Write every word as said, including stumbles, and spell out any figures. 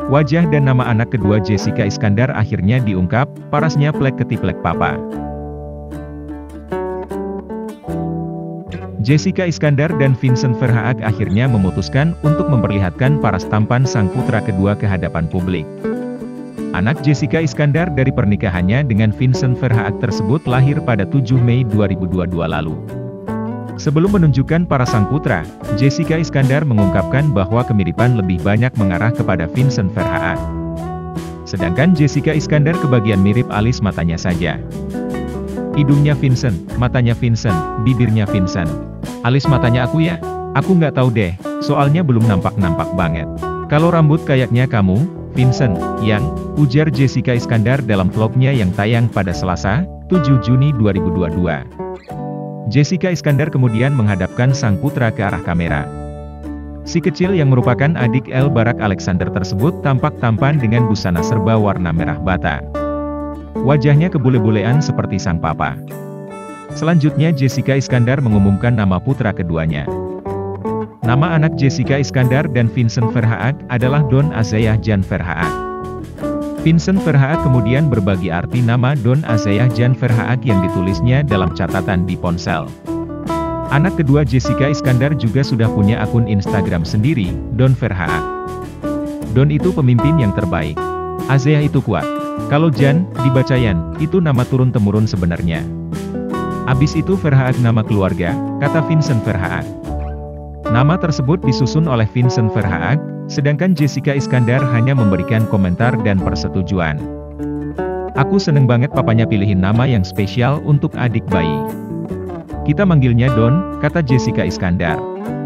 Wajah dan nama anak kedua Jessica Iskandar akhirnya diungkap, parasnya plek ketiplek papa. Jessica Iskandar dan Vincent Verhaeghe akhirnya memutuskan untuk memperlihatkan paras tampan sang putra kedua ke hadapan publik. Anak Jessica Iskandar dari pernikahannya dengan Vincent Verhaeghe tersebut lahir pada tujuh Mei dua ribu dua puluh dua lalu. Sebelum menunjukkan paras sang putra, Jessica Iskandar mengungkapkan bahwa kemiripan lebih banyak mengarah kepada Vincent Verhaeghe. Sedangkan Jessica Iskandar kebagian mirip alis matanya saja. Hidungnya Vincent, matanya Vincent, bibirnya Vincent. Alis matanya aku ya? Aku nggak tahu deh, soalnya belum nampak-nampak banget. Kalau rambut kayaknya kamu, Vincent, yang, ujar Jessica Iskandar dalam vlognya yang tayang pada Selasa, tujuh Juni dua ribu dua puluh dua. Jessica Iskandar kemudian menghadapkan sang putra ke arah kamera. Si kecil yang merupakan adik El Barak Alexander tersebut tampak tampan dengan busana serba warna merah bata. Wajahnya kebule-bulean seperti sang papa. Selanjutnya Jessica Iskandar mengumumkan nama putra keduanya. Nama anak Jessica Iskandar dan Vincent Verhaeghe adalah Don Azayah Jan Verhaeghe. Vincent Verhaeghe kemudian berbagi arti nama Don Azayah Jan Verhaeghe yang ditulisnya dalam catatan di ponsel. Anak kedua Jessica Iskandar juga sudah punya akun Instagram sendiri, Don Verhaeghe. Don itu pemimpin yang terbaik. Azayah itu kuat. Kalau Jan, dibaca Yan, itu nama turun-temurun sebenarnya. Abis itu Verhaeghe nama keluarga, kata Vincent Verhaeghe. Nama tersebut disusun oleh Vincent Verhaeghe, sedangkan Jessica Iskandar hanya memberikan komentar dan persetujuan. Aku seneng banget papanya pilihin nama yang spesial untuk adik bayi. Kita manggilnya Don, kata Jessica Iskandar.